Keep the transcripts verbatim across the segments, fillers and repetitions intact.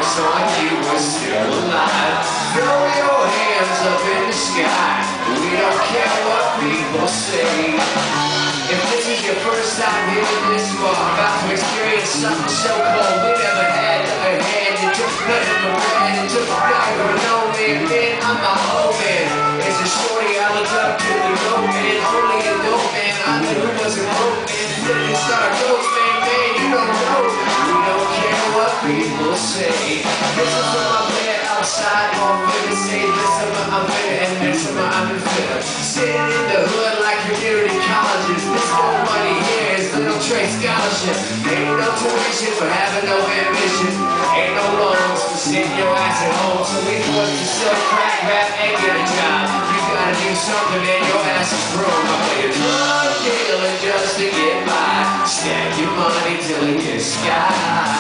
Jokes on you, we're still alive. Throw your hands up in the sky. We don't care what people say. If this is your first time hitting this bar, about to experience something so cold we never had, never had. It took nothing for granted, it took nothing for no man. Man, I'm my old man. It's a shorty I looked up to, the dope man. Only a dope man, I knew who wasn't broke man. Flipping star jokes, man, man, you don't know. We don't care what people say. This is for my man outside, all finna say this summer I'm finna, and next summer I'm in finna. Sitting in the hood like community colleges. This more money here is little trade scholarship. Ain't no tuition for having no ambition. Ain't no loans for sitting your ass at home. So we want to sell crack, rap, and get a job. You gotta do something and your ass is broke. I play a drug dealer just to get by. Stack your money till it gets sky.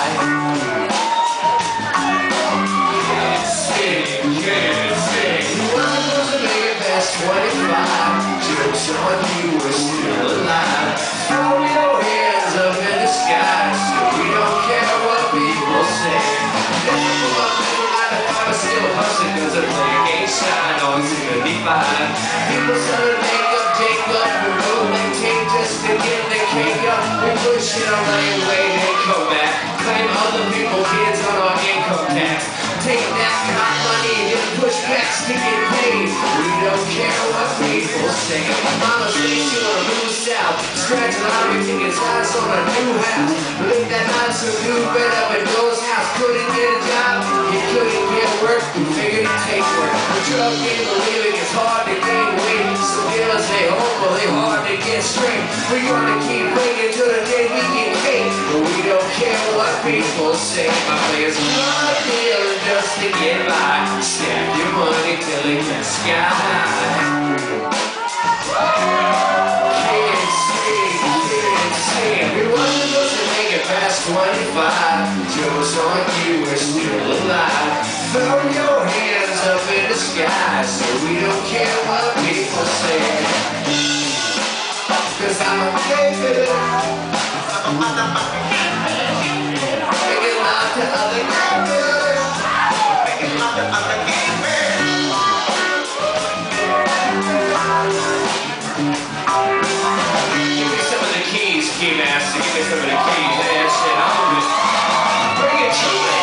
twenty-five, jokes on you, we're still alive. Throw your hands up in the sky, so we don't care what people say. Never for my middle nine to five, I still hustle, cause I play a game shine on seventy-five. People selling makeup, Jacob, and roll and tape just to get the cake up. We push it on my way, then come back. Claim other people, kids on our income tax. Take that cop money and get pushbacks to get paid. We don't care what people say. Mama says she wanna move south, scratching lottery tickets, eyes on a new house. Believe that night some dude bed up at Joe's house. Couldn't get a job, he couldn't get work, he figured he'd take work. The drug game of living is hard to gain weight. Some dealers stay home, but they hard to get straight. We gonna keep bringing till the day we get paid. But we don't care what people say. My players drug dealer just to get by. Stack your money till it gets sky. Can't see, can't see. We wasn't supposed to make it past twenty-five. Jokes on you, we're still alive. Throw your hands up in the sky, so we don't care what people say. Cause I'm a baby. Making love to other girls. Making love to other gamers. Give me some of the keys, Key Master. Give me some of the keys. Man, shit, I'm good. Bring it to me.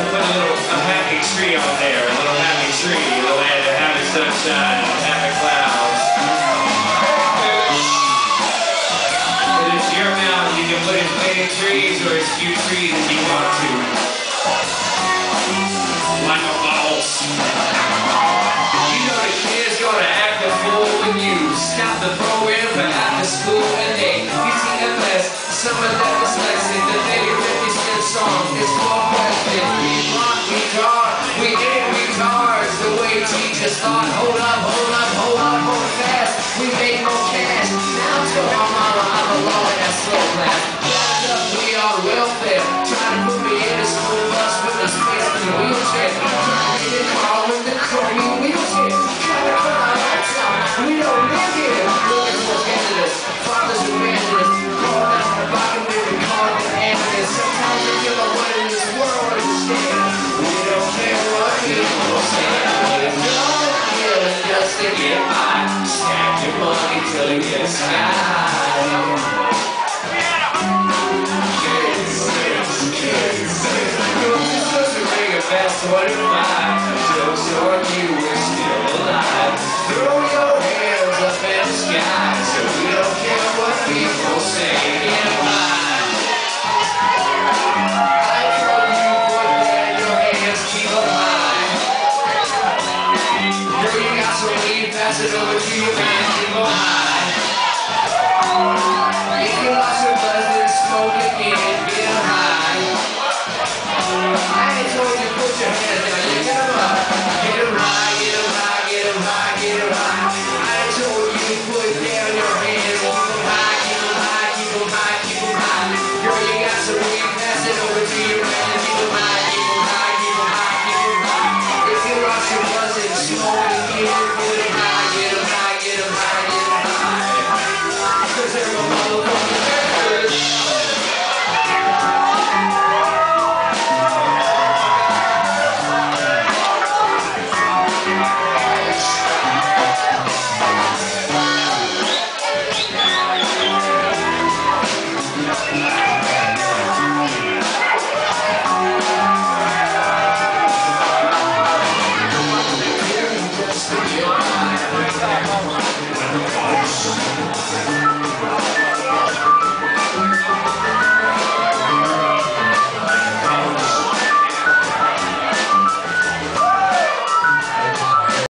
to put a little a happy tree on there, a little happy tree, a little add to happy sunshine, happy clouds. It is your mountain. You can put as many trees or as few trees as you want to. Like a boss. You know the kids gonna act a fool when you stop the program for after school and they U T F S. Some of them dyslexic, the baby fifty cent song is for question. We rock, we car, we ain't retards. The way teachers thought, hold up, hold up, hold up, hold fast. We make no cash. Now tell my mama I belong in that slow class. Backed up, we on welfare. Trying to put me in a school bus with a space in the wheelchair. Trying to get a car with the Cody wheelchair. Trying to come out of town. We don't live here. Looking for candidates. Fathers who evangelist. Call down the bottom of the car and ambulance. Sometimes they give up what in this world understand. We don't care what people say. We don't kill it just to get by. Stack your money till it gets high. Kids, kids, kids. It's just a ring of fast twenty-five. Jokes on you, we're still alive. Throw your